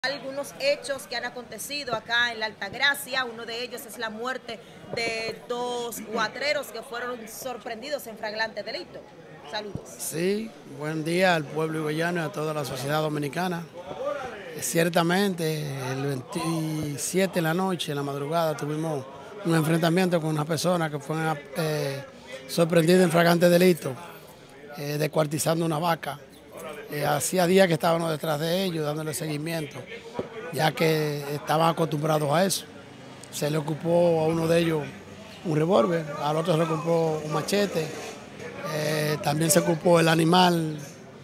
Algunos hechos que han acontecido acá en la Altagracia. Uno de ellos es la muerte de dos cuatreros que fueron sorprendidos en flagrante delito. Saludos. Sí, buen día al pueblo higüeyano y a toda la sociedad dominicana. Ciertamente, el 27 de la noche, en la madrugada, tuvimos un enfrentamiento con una persona que fue sorprendida en flagrante delito, descuartizando una vaca. Hacía días que estábamos detrás de ellos, dándole seguimiento, ya que estaban acostumbrados a eso. Se le ocupó a uno de ellos un revólver, al otro se le ocupó un machete, también se ocupó el animal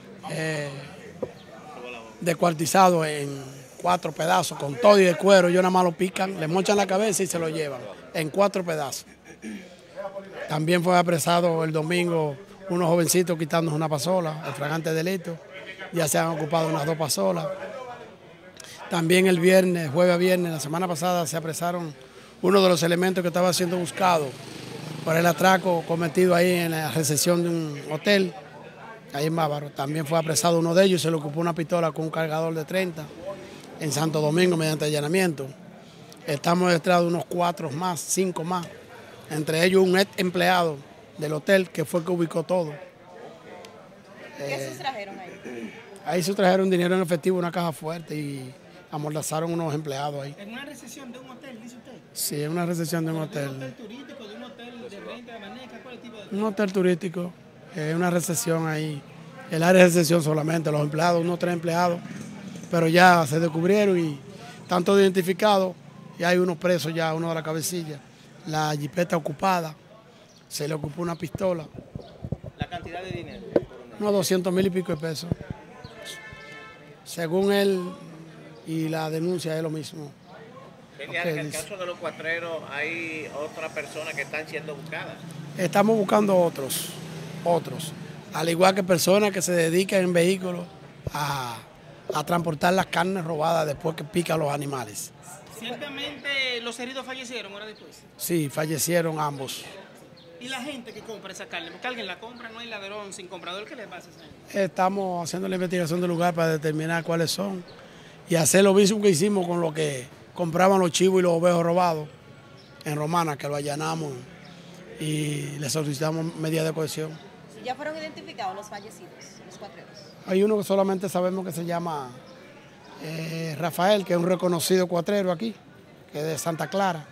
descuartizado en 4 pedazos, con todo y el cuero. Ellos nada más lo pican, le mochan la cabeza y se lo llevan en 4 pedazos. También fue apresado el domingo unos jovencitos quitándonos una pasola, el flagrante delito. Ya se han ocupado unas 2 pasolas. También el viernes, jueves a viernes, la semana pasada, se apresaron uno de los elementos que estaba siendo buscado por el atraco cometido ahí en la recepción de un hotel, ahí en Bávaro. También fue apresado uno de ellos y se le ocupó una pistola con un cargador de 30 en Santo Domingo mediante allanamiento. Estamos detrás de unos 4 más, 5 más, entre ellos un ex empleado del hotel que fue el que ubicó todo. ¿Qué sustrajeron ahí? Ahí sustrajeron dinero en efectivo, una caja fuerte, y amordazaron unos empleados ahí. ¿En una recepción de un hotel, dice usted? Sí, en una recepción de un hotel. ¿De un hotel turístico, de un hotel de renta de maneca? ¿Cuál es el tipo de...? Un hotel turístico, una recepción ahí. El área de recepción solamente, los empleados, unos 3 empleados, pero ya se descubrieron y están todos identificados, y hay unos presos ya, uno de la cabecilla. La jipeta ocupada, se le ocupó una pistola. ¿La cantidad de dinero? Unos 200,000 y pico de pesos. Según él y la denuncia es lo mismo. En el caso de los cuatreros hay otras personas que están siendo buscadas. Estamos buscando otros, al igual que personas que se dedican en vehículos a transportar las carnes robadas después que pican los animales. Ciertamente los heridos fallecieron horas después. Sí, fallecieron ambos. ¿Y la gente que compra esa carne? Porque alguien la compra, no hay ladrón sin comprador, ¿qué le pasa a esa gente? Estamos haciendo la investigación del lugar para determinar cuáles son y hacer lo mismo que hicimos con lo que compraban los chivos y los ovejos robados en Romana, que lo allanamos y le solicitamos medidas de cohesión. ¿Ya fueron identificados los fallecidos, los cuatreros? Hay uno que solamente sabemos que se llama Rafael, que es un reconocido cuatrero aquí, que es de Santa Clara.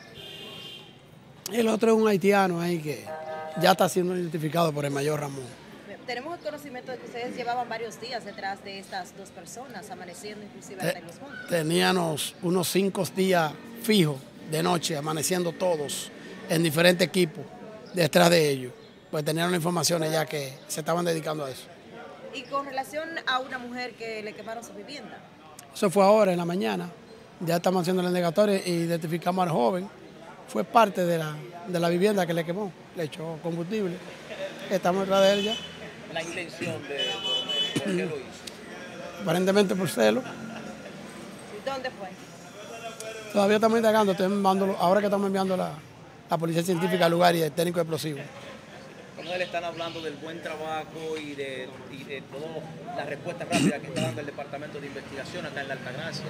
El otro es un haitiano ahí que ya está siendo identificado por el mayor Ramón. Tenemos el conocimiento de que ustedes llevaban varios días detrás de estas 2 personas, amaneciendo inclusive hasta en los montes. Teníamos unos 5 días fijos de noche, amaneciendo todos en diferentes equipos detrás de ellos, pues tenían las informaciones ya que se estaban dedicando a eso. Y con relación a una mujer que le quemaron su vivienda. Eso fue ahora, en la mañana. Ya estamos haciendo la indagatoria y identificamos al joven. Fue parte de la vivienda que le quemó, le echó combustible. Estamos detrás de él ya. La intención de por qué lo hizo. Aparentemente por celo. ¿Dónde fue? Todavía estamos indagando, ahora que estamos enviando la policía científica al lugar y el técnico explosivo. Coronel, están hablando del buen trabajo y de todas las respuestas rápidas que está dando el Departamento de Investigación acá en la Altagracia.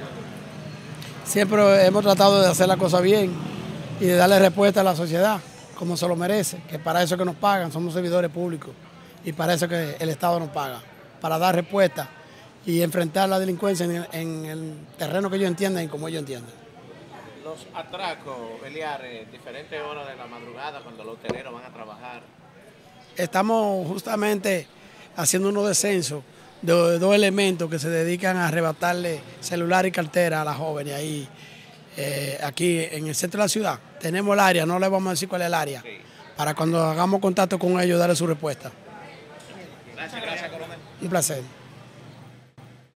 Siempre hemos tratado de hacer la cosa bien y de darle respuesta a la sociedad como se lo merece, que para eso que nos pagan, somos servidores públicos y para eso que el Estado nos paga, para dar respuesta y enfrentar la delincuencia en el terreno que ellos entienden y como ellos entienden. Los atracos, Eliar, diferentes horas de la madrugada cuando los hoteleros van a trabajar. Estamos justamente haciendo unos descensos de 2 elementos que se dedican a arrebatarle celular y cartera a las jóvenes ahí. Aquí en el centro de la ciudad tenemos el área, no le vamos a decir cuál es el área, sí, para cuando hagamos contacto con ellos darle su respuesta. Gracias, coronel. Un placer.